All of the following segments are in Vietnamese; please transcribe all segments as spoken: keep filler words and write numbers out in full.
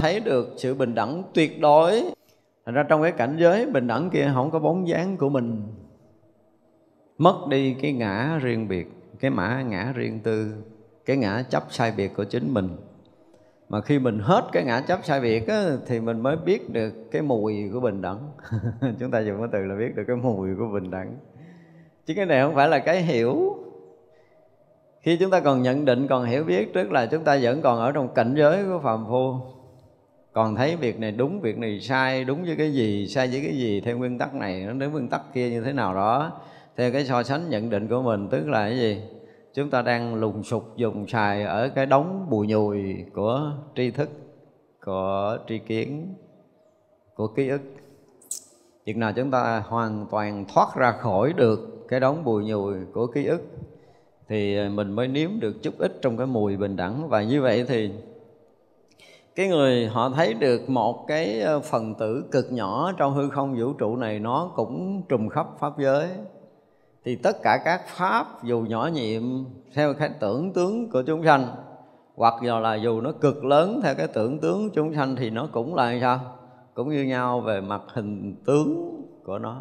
thấy được sự bình đẳng tuyệt đối. Thành ra trong cái cảnh giới bình đẳng kia không có bóng dáng của mình, mất đi cái ngã riêng biệt, cái mã ngã riêng tư, cái ngã chấp sai biệt của chính mình. Mà khi mình hết cái ngã chấp sai biệt á, thì mình mới biết được cái mùi của bình đẳng. Chúng ta dùng cái từ là biết được cái mùi của bình đẳng. Chứ cái này không phải là cái hiểu. Khi chúng ta còn nhận định, còn hiểu biết, tức là chúng ta vẫn còn ở trong cảnh giới của phàm phu, còn thấy việc này đúng, việc này sai, đúng với cái gì, sai với cái gì, theo nguyên tắc này nó đến nguyên tắc kia như thế nào đó, theo cái so sánh nhận định của mình. Tức là cái gì? Chúng ta đang lùng sục dùng xài ở cái đống bùi nhùi của tri thức, của tri kiến, của ký ức. Chừng nào chúng ta hoàn toàn thoát ra khỏi được cái đống bùi nhùi của ký ức thì mình mới nếm được chút ít trong cái mùi bình đẳng. Và như vậy thì cái người họ thấy được một cái phần tử cực nhỏ trong hư không vũ trụ này, nó cũng trùm khắp pháp giới. Thì tất cả các pháp dù nhỏ nhiệm theo cái tưởng tướng của chúng sanh, hoặc là dù nó cực lớn theo cái tưởng tướng chúng sanh, thì nó cũng là sao? Cũng như nhau về mặt hình tướng của nó.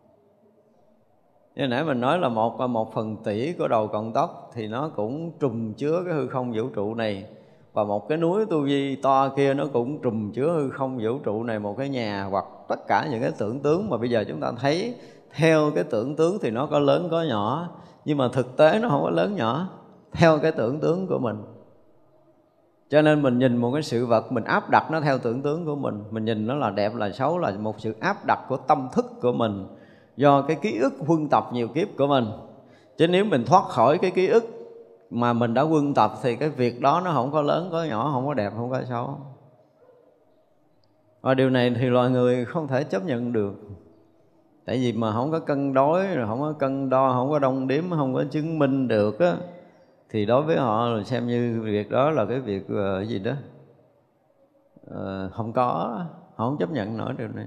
Như nãy mình nói là một một phần tỷ của đầu cọng tóc thì nó cũng trùm chứa cái hư không vũ trụ này. Và một cái núi tu vi to kia nó cũng trùm chứa hư không vũ trụ này. Một cái nhà hoặc tất cả những cái tưởng tướng mà bây giờ chúng ta thấy theo cái tưởng tướng thì nó có lớn có nhỏ, nhưng mà thực tế nó không có lớn nhỏ theo cái tưởng tướng của mình. Cho nên mình nhìn một cái sự vật, mình áp đặt nó theo tưởng tướng của mình. Mình nhìn nó là đẹp là xấu là một sự áp đặt của tâm thức của mình, do cái ký ức huân tập nhiều kiếp của mình. Chứ nếu mình thoát khỏi cái ký ức mà mình đã huân tập thì cái việc đó nó không có lớn có nhỏ, không có đẹp không có xấu. Và điều này thì loài người không thể chấp nhận được. Tại vì mà không có cân đối, rồi không có cân đo, không có đong đếm, không có chứng minh được á, thì đối với họ là xem như việc đó là cái việc uh, gì đó uh, không có, họ không chấp nhận nổi điều này.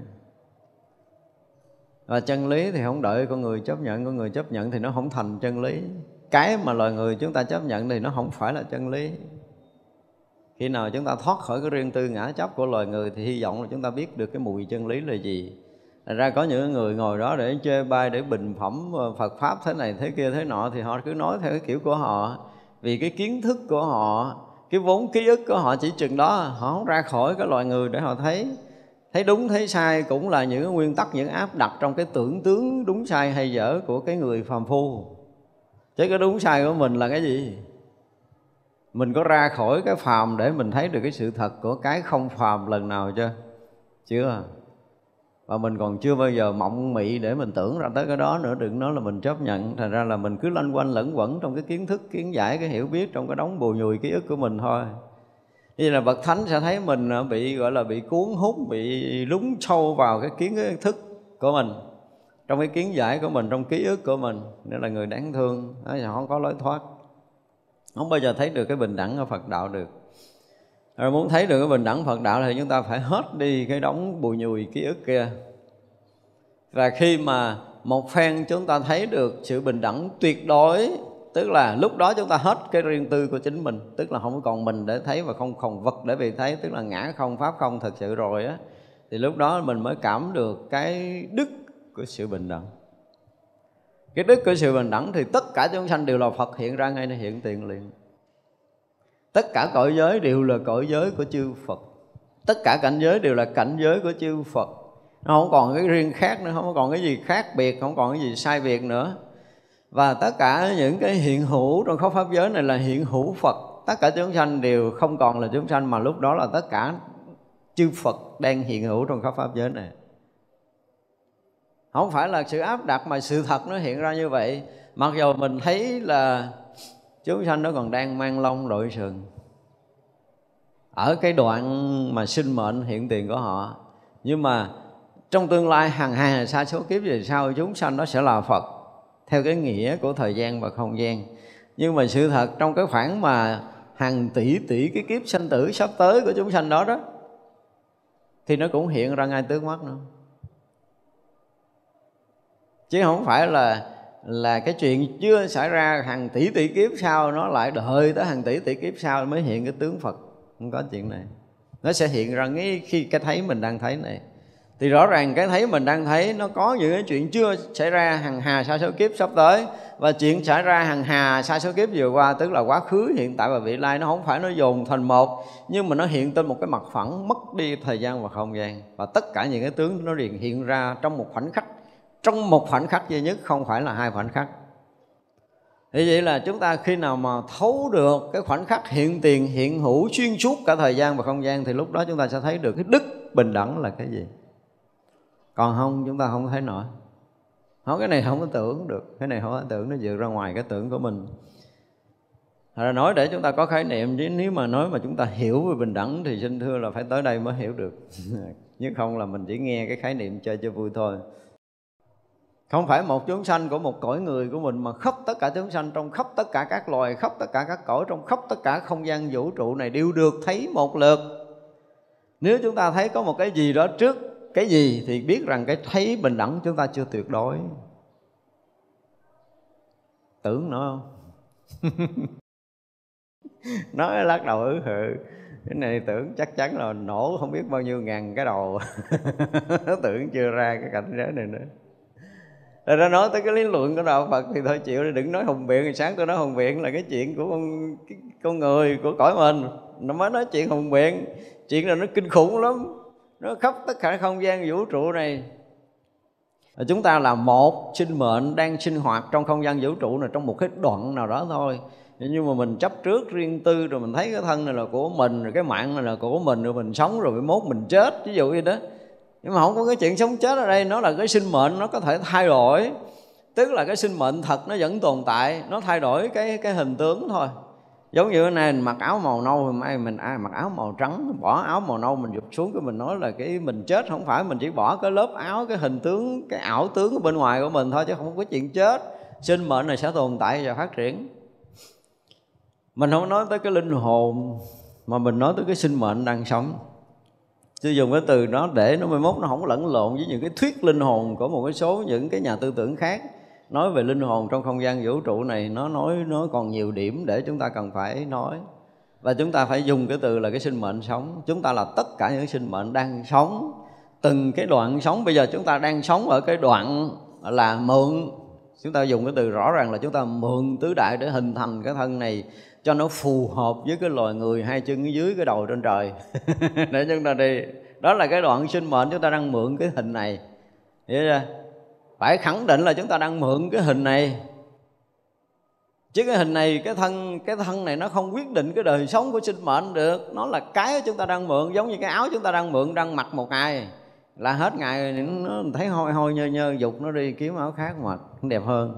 Và chân lý thì không đợi con người chấp nhận, con người chấp nhận thì nó không thành chân lý. Cái mà loài người chúng ta chấp nhận thì nó không phải là chân lý. Khi nào chúng ta thoát khỏi cái riêng tư ngã chấp của loài người thì hy vọng là chúng ta biết được cái mùi chân lý là gì. Thành ra có những người ngồi đó để chê bai, để bình phẩm Phật Pháp thế này thế kia thế nọ, thì họ cứ nói theo cái kiểu của họ. Vì cái kiến thức của họ, cái vốn ký ức của họ chỉ chừng đó, họ không ra khỏi cái loài người để họ thấy. Thấy đúng thấy sai cũng là những cái nguyên tắc, những áp đặt trong cái tưởng tướng đúng sai hay dở của cái người phàm phu. Chứ cái đúng sai của mình là cái gì? Mình có ra khỏi cái phàm để mình thấy được cái sự thật của cái không phàm lần nào chưa? Chưa. Và mình còn chưa bao giờ mộng mị để mình tưởng ra tới cái đó nữa, đừng nói là mình chấp nhận. Thành ra là mình cứ loanh quanh lẫn quẩn trong cái kiến thức, kiến giải, cái hiểu biết trong cái đống bùi nhùi ký ức của mình thôi. Như là bậc thánh sẽ thấy mình bị gọi là bị cuốn hút, bị lún sâu vào cái kiến cái thức của mình, trong cái kiến giải của mình, trong ký ức của mình. Nên là người đáng thương, đó là không có lối thoát, không bao giờ thấy được cái bình đẳng ở Phật đạo được. Rồi muốn thấy được cái bình đẳng Phật đạo thì chúng ta phải hết đi cái đống bùi nhùi ký ức kia. Và khi mà một phen chúng ta thấy được sự bình đẳng tuyệt đối, tức là lúc đó chúng ta hết cái riêng tư của chính mình, tức là không còn mình để thấy và không còn vật để bị thấy, tức là ngã không, pháp không thật sự rồi á, thì lúc đó mình mới cảm được cái đức của sự bình đẳng. Cái đức của sự bình đẳng thì tất cả chúng sanh đều là Phật hiện ra ngay nơi hiện tiền liền. Tất cả cõi giới đều là cõi giới của chư Phật. Tất cả cảnh giới đều là cảnh giới của chư Phật. Nó không còn cái riêng khác nữa, không còn cái gì khác biệt, không còn cái gì sai biệt nữa. Và tất cả những cái hiện hữu trong khắp pháp giới này là hiện hữu Phật. Tất cả chúng sanh đều không còn là chúng sanh, mà lúc đó là tất cả chư Phật đang hiện hữu trong khắp pháp giới này. Không phải là sự áp đặt mà sự thật nó hiện ra như vậy. Mặc dù mình thấy là chúng sanh nó còn đang mang lông đội sừng ở cái đoạn mà sinh mệnh hiện tiền của họ, nhưng mà trong tương lai hàng hà sa số kiếp về sau, chúng sanh nó sẽ là Phật theo cái nghĩa của thời gian và không gian. Nhưng mà sự thật trong cái khoảng mà hàng tỷ tỷ cái kiếp sanh tử sắp tới của chúng sanh đó đó, thì nó cũng hiện ra ngay trước mắt nữa. Chứ không phải là là cái chuyện chưa xảy ra hàng tỷ tỷ kiếp sau nó lại đợi tới hàng tỷ tỷ kiếp sau mới hiện cái tướng Phật. Không có chuyện này. nó sẽ hiện ra ngay khi cái thấy mình đang thấy này. Thì rõ ràng cái thấy mình đang thấy nó có những cái chuyện chưa xảy ra hằng hà sa số kiếp sắp tới, và chuyện xảy ra hằng hà sa số kiếp vừa qua, tức là quá khứ, hiện tại và vị lai, nó không phải nó dồn thành một, nhưng mà nó hiện trên một cái mặt phẳng, mất đi thời gian và không gian. Và tất cả những cái tướng nó liền hiện ra trong một khoảnh khắc, trong một khoảnh khắc duy nhất, không phải là hai khoảnh khắc. Thì vậy là chúng ta khi nào mà thấu được cái khoảnh khắc hiện tiền, hiện hữu xuyên suốt cả thời gian và không gian, thì lúc đó chúng ta sẽ thấy được cái đức bình đẳng là cái gì. Còn không, chúng ta không thấy nổi. Không, cái này không có tưởng được, cái này không có tưởng, nó vượt ra ngoài cái tưởng của mình. Thật ra nói để chúng ta có khái niệm, chứ nếu mà nói mà chúng ta hiểu về bình đẳng thì xin thưa là phải tới đây mới hiểu được. Chứ không là mình chỉ nghe cái khái niệm chơi cho vui thôi. Không phải một chúng sanh của một cõi người của mình, mà khắp tất cả chúng sanh, trong khắp tất cả các loài, khắp tất cả các cõi, trong khắp tất cả không gian vũ trụ này đều được thấy một lượt. Nếu chúng ta thấy có một cái gì đó trước cái gì thì biết rằng cái thấy bình đẳng chúng ta chưa tuyệt đối. Tưởng nữa không? Nói lắc đầu ứ hự. Cái này tưởng chắc chắn là nổ không biết bao nhiêu ngàn cái đầu. Tưởng chưa ra cái cảnh giới này nữa. Rồi ra nói tới cái lý luận của đạo Phật thì thôi chịu, đừng nói hùng biện. Sáng tôi nói hùng biện là cái chuyện của con, con người, của cõi mình. Nó mới nói chuyện hùng biện. Chuyện là nó kinh khủng lắm. Nó khắp tất cả không gian vũ trụ này. Chúng ta là một sinh mệnh đang sinh hoạt trong không gian vũ trụ này, trong một cái đoạn nào đó thôi. Nhưng mà mình chấp trước riêng tư, rồi mình thấy cái thân này là của mình, rồi cái mạng này là của mình, rồi mình sống, rồi bị mốt mình chết, ví dụ như đó. Nhưng mà không có cái chuyện sống chết ở đây. Nó là cái sinh mệnh, nó có thể thay đổi. Tức là cái sinh mệnh thật nó vẫn tồn tại, nó thay đổi cái, cái hình tướng thôi. Giống như cái này mặc áo màu nâu, mai mình ai mặc áo màu trắng, bỏ áo màu nâu mình giục xuống, cái mình nói là cái mình chết. Không phải, mình chỉ bỏ cái lớp áo, cái hình tướng, cái ảo tướng ở bên ngoài của mình thôi, chứ không có chuyện chết. Sinh mệnh này sẽ tồn tại và phát triển. Mình không nói tới cái linh hồn, mà mình nói tới cái sinh mệnh đang sống. Chứ dùng cái từ đó để nó mai mốt nó không lẫn lộn với những cái thuyết linh hồn của một cái số những cái nhà tư tưởng khác. Nói về linh hồn trong không gian vũ trụ này, nó nói nó còn nhiều điểm để chúng ta cần phải nói. Và chúng ta phải dùng cái từ là cái sinh mệnh sống. Chúng ta là tất cả những sinh mệnh đang sống, từng cái đoạn sống. Bây giờ chúng ta đang sống ở cái đoạn là mượn. Chúng ta dùng cái từ rõ ràng là chúng ta mượn tứ đại để hình thành cái thân này cho nó phù hợp với cái loài người hai chân ở dưới, cái đầu trên trời. Để chúng ta đi. Đó là cái đoạn sinh mệnh, chúng ta đang mượn cái hình này. Hiểu chưa? Phải khẳng định là chúng ta đang mượn cái hình này. Chứ cái hình này, cái thân cái thân này nó không quyết định cái đời sống của sinh mệnh được. Nó là cái chúng ta đang mượn. Giống như cái áo chúng ta đang mượn, đang mặc một ngày, là hết ngày nó thấy hôi hôi nhơ nhơ, dục nó đi kiếm áo khác mặc đẹp hơn.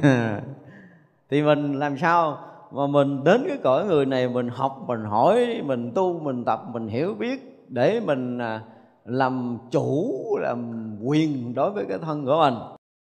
Thì mình làm sao mà mình đến cái cõi người này, mình học, mình hỏi, mình tu, mình tập, mình hiểu biết, để mình làm chủ, làm quyền đối với cái thân của mình,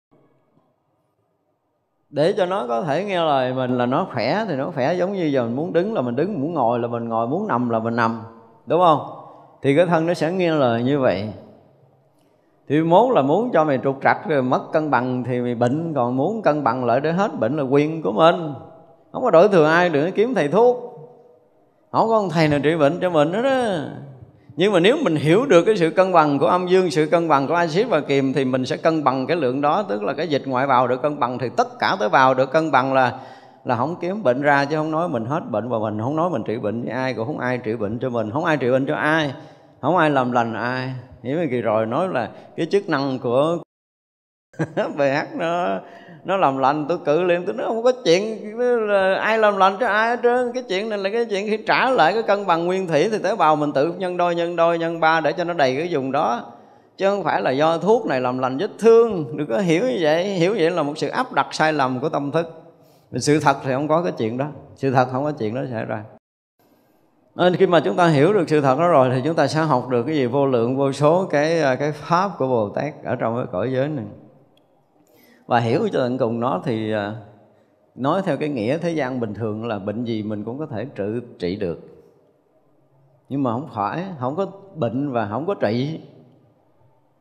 để cho nó có thể nghe lời mình, là nó khỏe thì nó khỏe. Giống như giờ mình muốn đứng là mình đứng, muốn ngồi là mình ngồi, muốn nằm là mình nằm, đúng không? Thì cái thân nó sẽ nghe lời như vậy. Thì mốt là muốn cho mày trục trặc rồi mất cân bằng thì mày bệnh, còn muốn cân bằng lại để hết bệnh là quyền của mình. Không có đổi thừa ai, đừng kiếm thầy thuốc. Không có ông thầy nào trị bệnh cho mình nữa đó. Nhưng mà nếu mình hiểu được cái sự cân bằng của âm dương, sự cân bằng của axit và kiềm, thì mình sẽ cân bằng cái lượng đó. Tức là cái dịch ngoại vào được cân bằng, thì tất cả tới vào được cân bằng là là không kiếm bệnh ra. Chứ không nói mình hết bệnh, và mình không nói mình trị bệnh với ai, cũng không ai trị bệnh cho mình, không ai trị bệnh cho ai, không ai làm lành ai. Hiểu cái kỳ rồi nói là cái chức năng của bê hát nó nó làm lành, tôi cự liền, tôi nói không có chuyện là ai làm lành cho ai hết trơn. Cái chuyện này là cái chuyện khi trả lại cái cân bằng nguyên thủy, thì tế bào mình tự nhân đôi, nhân đôi, nhân ba để cho nó đầy cái vùng đó. Chứ không phải là do thuốc này làm lành vết thương. Đừng có hiểu như vậy. Hiểu vậy là một sự áp đặt sai lầm của tâm thức. Sự thật thì không có cái chuyện đó. Sự thật không có chuyện đó xảy ra. Nên khi mà chúng ta hiểu được sự thật đó rồi, thì chúng ta sẽ học được cái gì vô lượng vô số cái cái pháp của Bồ Tát ở trong cái cõi giới này. Và hiểu cho tận cùng nó thì nói theo cái nghĩa thế gian bình thường là bệnh gì mình cũng có thể trị, trị được. Nhưng mà không phải, không có bệnh và không có trị.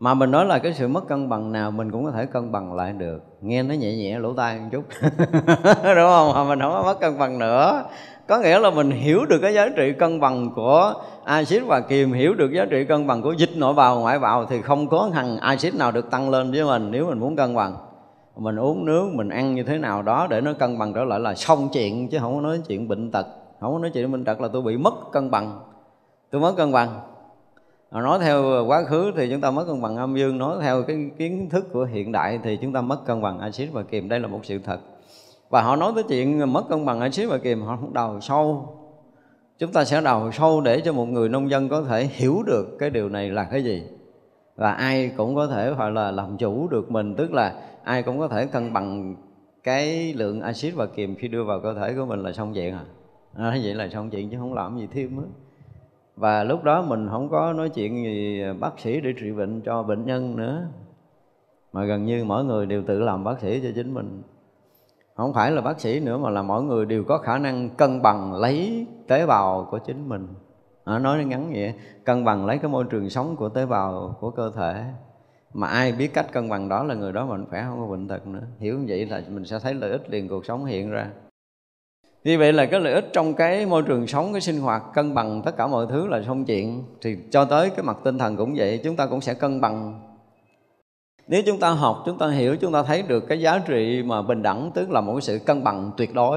Mà mình nói là cái sự mất cân bằng nào mình cũng có thể cân bằng lại được. Nghe nó nhẹ nhẹ lỗ tai một chút đúng không? Mà mình không có mất cân bằng nữa. Có nghĩa là mình hiểu được cái giá trị cân bằng của axit và kiềm, hiểu được giá trị cân bằng của dịch nội bào ngoại bào, thì không có thằng axit nào được tăng lên với mình nếu mình muốn cân bằng. Mình uống nước, mình ăn như thế nào đó để nó cân bằng trở lại là xong chuyện, chứ không có nói chuyện bệnh tật. Không có nói chuyện bệnh tật là tôi bị mất cân bằng, tôi mất cân bằng. Nói theo quá khứ thì chúng ta mất cân bằng âm dương, nói theo cái kiến thức của hiện đại thì chúng ta mất cân bằng axit và kiềm. Đây là một sự thật. Và họ nói tới chuyện mất cân bằng axit và kiềm, họ không đào sâu. Chúng ta sẽ đào sâu để cho một người nông dân có thể hiểu được cái điều này là cái gì. Và ai cũng có thể phải là làm chủ được mình, tức là ai cũng có thể cân bằng cái lượng axit và kiềm khi đưa vào cơ thể của mình là xong chuyện à. à vậy là xong chuyện chứ không làm gì thêm nữa. Và lúc đó mình không có nói chuyện gì bác sĩ để trị bệnh cho bệnh nhân nữa, mà gần như mỗi người đều tự làm bác sĩ cho chính mình. Không phải là bác sĩ nữa, mà là mỗi người đều có khả năng cân bằng lấy tế bào của chính mình. à, Nói nó ngắn vậy, cân bằng lấy cái môi trường sống của tế bào của cơ thể. Mà ai biết cách cân bằng đó là người đó mình khỏe, không có bệnh tật nữa. Hiểu như vậy là mình sẽ thấy lợi ích liền cuộc sống hiện ra. Vì vậy là cái lợi ích trong cái môi trường sống, cái sinh hoạt cân bằng tất cả mọi thứ là xong chuyện. Thì cho tới cái mặt tinh thần cũng vậy, chúng ta cũng sẽ cân bằng. Nếu chúng ta học, chúng ta hiểu, chúng ta thấy được cái giá trị mà bình đẳng, tức là một cái sự cân bằng tuyệt đối.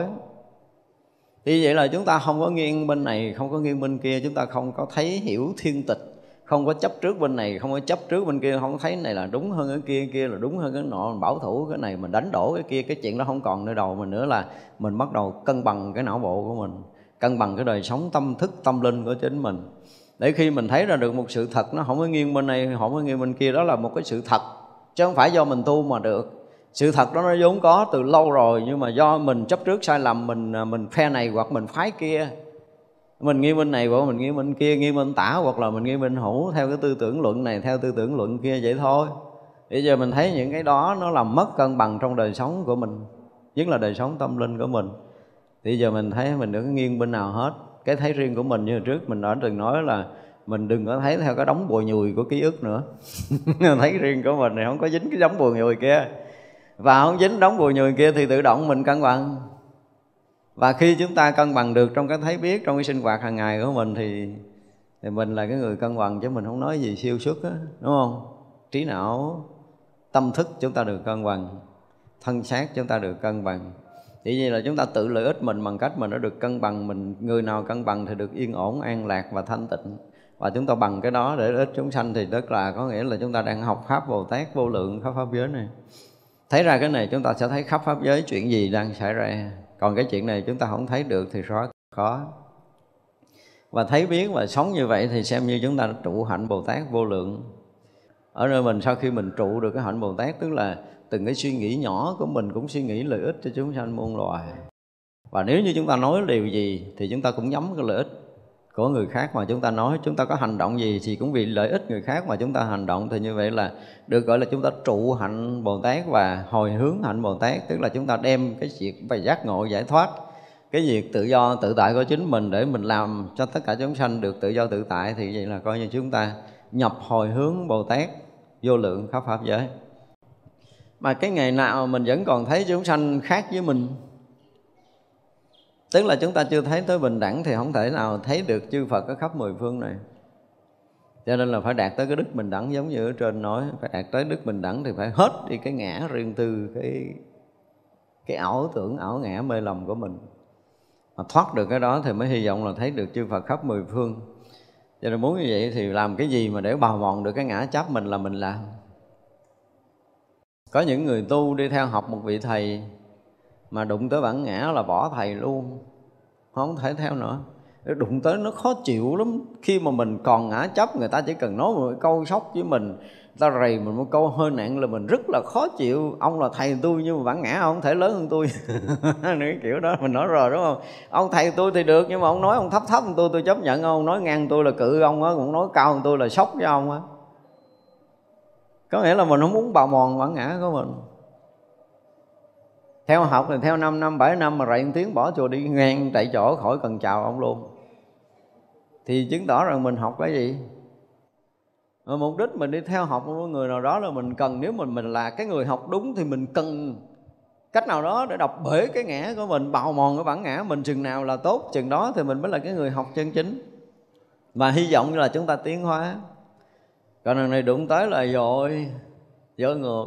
Thì vậy là chúng ta không có nghiêng bên này, không có nghiêng bên kia. Chúng ta không có thấy hiểu thiên tịch, không có chấp trước bên này, không có chấp trước bên kia. Không có thấy này là đúng hơn cái kia, kia là đúng hơn cái nọ. Mình bảo thủ cái này, mình đánh đổ cái kia. Cái chuyện đó không còn nơi đầu mình nữa, là mình bắt đầu cân bằng cái não bộ của mình, cân bằng cái đời sống tâm thức, tâm linh của chính mình. Để khi mình thấy ra được một sự thật, nó không có nghiêng bên này, không có nghiêng bên kia. Đó là một cái sự thật, chứ không phải do mình tu mà được. Sự thật đó nó vốn có từ lâu rồi, nhưng mà do mình chấp trước sai lầm, mình mình phe này hoặc mình phái kia, mình nghiêng bên này hoặc mình nghiêng bên kia, nghiêng bên tả hoặc là mình nghiêng bên hữu, theo cái tư tưởng luận này, theo tư tưởng luận kia, vậy thôi. Bây giờ mình thấy những cái đó nó làm mất cân bằng trong đời sống của mình, nhất là đời sống tâm linh của mình. Thì giờ mình thấy mình đừng có nghiêng bên nào hết. Cái thấy riêng của mình như hồi trước mình đã từng nói là mình đừng có thấy theo cái đống bùi nhùi của ký ức nữa. Thấy riêng của mình này không có dính cái đống bùi nhùi kia, và không dính đống bùi nhùi kia thì tự động mình cân bằng. Và khi chúng ta cân bằng được trong cái thấy biết, trong cái sinh hoạt hàng ngày của mình, thì thì mình là cái người cân bằng, chứ mình không nói gì siêu xuất á, đúng không? Trí não, tâm thức chúng ta được cân bằng, thân xác chúng ta được cân bằng. Chỉ như là chúng ta tự lợi ích mình bằng cách mình đã được cân bằng. Mình người nào cân bằng thì được yên ổn, an lạc và thanh tịnh. Và chúng ta bằng cái đó để lợi ích chúng sanh, thì tức là có nghĩa là chúng ta đang học Pháp Bồ Tát vô lượng khắp pháp giới này. Thấy ra cái này chúng ta sẽ thấy khắp pháp giới chuyện gì đang xảy ra. Còn cái chuyện này chúng ta không thấy được thì rất khó. Và thấy biết và sống như vậy thì xem như chúng ta đã trụ hạnh Bồ Tát vô lượng. Ở nơi mình sau khi mình trụ được cái hạnh Bồ Tát, tức là từng cái suy nghĩ nhỏ của mình cũng suy nghĩ lợi ích cho chúng sanh muôn loài. Và nếu như chúng ta nói điều gì thì chúng ta cũng nhắm cái lợi ích của người khác mà chúng ta nói. Chúng ta có hành động gì thì cũng vì lợi ích người khác mà chúng ta hành động. Thì như vậy là được gọi là chúng ta trụ hạnh Bồ Tát và hồi hướng hạnh Bồ Tát. Tức là chúng ta đem cái việc về giác ngộ giải thoát, cái việc tự do tự tại của chính mình để mình làm cho tất cả chúng sanh được tự do tự tại. Thì vậy là coi như chúng ta nhập hồi hướng Bồ Tát vô lượng khắp pháp giới. Mà cái ngày nào mình vẫn còn thấy chúng sanh khác với mình, tức là chúng ta chưa thấy tới bình đẳng, thì không thể nào thấy được chư Phật ở khắp mười phương này. Cho nên là phải đạt tới cái đức bình đẳng, giống như ở trên nói, phải đạt tới đức bình đẳng thì phải hết đi cái ngã riêng tư, cái cái ảo tưởng, ảo ngã mê lầm của mình. Mà thoát được cái đó thì mới hy vọng là thấy được chư Phật khắp mười phương. Cho nên muốn như vậy thì làm cái gì mà để bào mòn được cái ngã chấp mình là mình làm. Có những người tu đi theo học một vị thầy mà đụng tới bản ngã là bỏ thầy luôn, không thể theo nữa. Đụng tới nó khó chịu lắm. Khi mà mình còn ngã chấp, người ta chỉ cần nói một câu sốc với mình, người ta rầy mình một câu hơi nặng là mình rất là khó chịu. Ông là thầy tôi nhưng mà bản ngã ông không thể lớn hơn tôi. Cái kiểu đó mình nói rồi đúng không? Ông thầy tôi thì được, nhưng mà ông nói ông thấp thấp hơn tôi, tôi chấp nhận. Ông nói ngang tôi là cự ông á, cũng nói cao hơn tôi là sốc với ông á. Có nghĩa là mình không muốn bào mòn bản ngã của mình. Theo học thì theo năm năm, bảy năm mà rạy một tiếng bỏ chùa đi ngang tại chỗ, khỏi cần chào ông luôn. Thì chứng tỏ rằng mình học cái gì? Mà mục đích mình đi theo học một người nào đó là mình cần, nếu mình mình là cái người học đúng thì mình cần cách nào đó để đọc bể cái ngã của mình, bào mòn cái bản ngã mình chừng nào là tốt, chừng đó thì mình mới là cái người học chân chính. Và hy vọng là chúng ta tiến hóa. Còn lần này đụng tới là dội, dội ngược.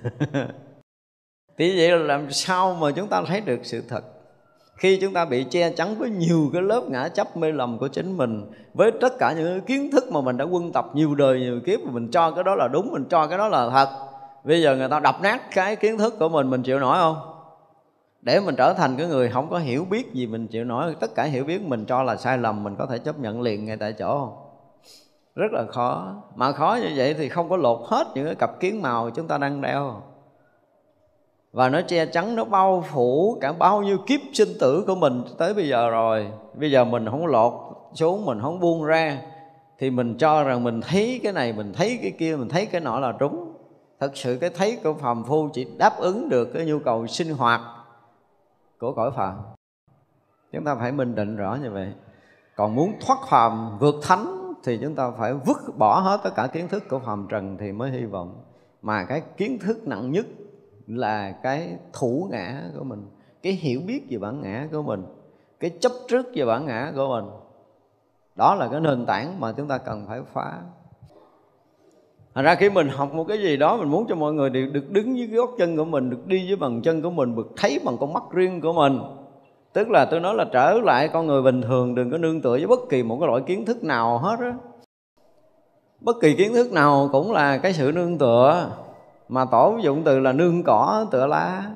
Thì vậy là làm sao mà chúng ta thấy được sự thật? Khi chúng ta bị che chắn với nhiều cái lớp ngã chấp mê lầm của chính mình, với tất cả những cái kiến thức mà mình đã quân tập nhiều đời nhiều kiếp, mà mình cho cái đó là đúng, mình cho cái đó là thật. Bây giờ người ta đập nát cái kiến thức của mình, mình chịu nổi không? Để mình trở thành cái người không có hiểu biết gì, mình chịu nổi tất cả hiểu biết mình cho là sai lầm, mình có thể chấp nhận liền ngay tại chỗ không? Rất là khó. Mà khó như vậy thì không có lột hết những cái cặp kiến màu chúng ta đang đeo. Và nó che chắn, nó bao phủ cả bao nhiêu kiếp sinh tử của mình tới bây giờ rồi. Bây giờ mình không lột xuống, mình không buông ra, thì mình cho rằng mình thấy cái này, mình thấy cái kia, mình thấy cái nọ là đúng. Thật sự cái thấy của phàm phu chỉ đáp ứng được cái nhu cầu sinh hoạt của cõi phàm. Chúng ta phải minh định rõ như vậy. Còn muốn thoát phàm vượt thánh thì chúng ta phải vứt bỏ hết tất cả kiến thức của phàm trần thì mới hy vọng. Mà cái kiến thức nặng nhất là cái thủ ngã của mình, cái hiểu biết về bản ngã của mình, cái chấp trước về bản ngã của mình. Đó là cái nền tảng mà chúng ta cần phải phá. Thành ra khi mình học một cái gì đó, mình muốn cho mọi người đều được đứng dưới gót chân của mình, được đi dưới bàn chân của mình, được thấy bằng con mắt riêng của mình. Tức là tôi nói là trở lại con người bình thường, đừng có nương tựa với bất kỳ một cái loại kiến thức nào hết á. Bất kỳ kiến thức nào cũng là cái sự nương tựa, mà Tổ dụng từ là nương cỏ tựa lá.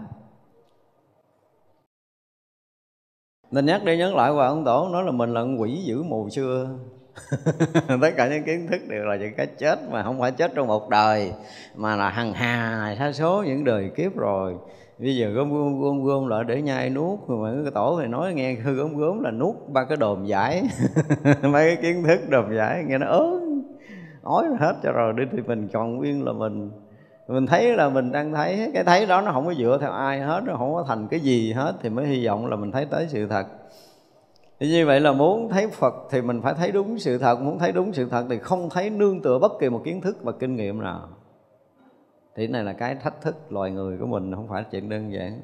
Nên nhắc đi nhắc lại qua ông Tổ nói là mình là con quỷ dữ mù xưa. Tất cả những kiến thức đều là những cái chết, mà không phải chết trong một đời, mà là hằng hà sa số những đời kiếp rồi. Bây giờ gom gom gom gom lại để nhai nuốt. Mà cái Tổ thì nói nghe hư gom gom là nuốt ba cái đồm giải. Mấy cái kiến thức đồm giải nghe nó ớn ói hết cho rồi, đi thì mình còn nguyên là mình. Mình thấy là mình đang thấy, cái thấy đó nó không có dựa theo ai hết, nó không có thành cái gì hết, thì mới hy vọng là mình thấy tới sự thật. Thì như vậy là muốn thấy Phật thì mình phải thấy đúng sự thật. Muốn thấy đúng sự thật thì không thấy nương tựa bất kỳ một kiến thức và kinh nghiệm nào. Thì này là cái thách thức loài người của mình, không phải chuyện đơn giản.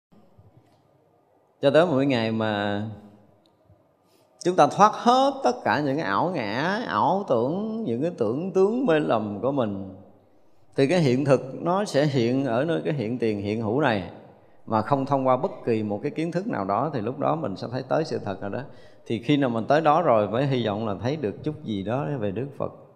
Cho tới mỗi ngày mà chúng ta thoát hết tất cả những cái ảo ngã, ảo tưởng, những cái tưởng tướng mê lầm của mình, thì cái hiện thực nó sẽ hiện ở nơi cái hiện tiền hiện hữu này, mà không thông qua bất kỳ một cái kiến thức nào đó, thì lúc đó mình sẽ thấy tới sự thật rồi đó. Thì khi nào mình tới đó rồi, phải hy vọng là thấy được chút gì đó về Đức Phật.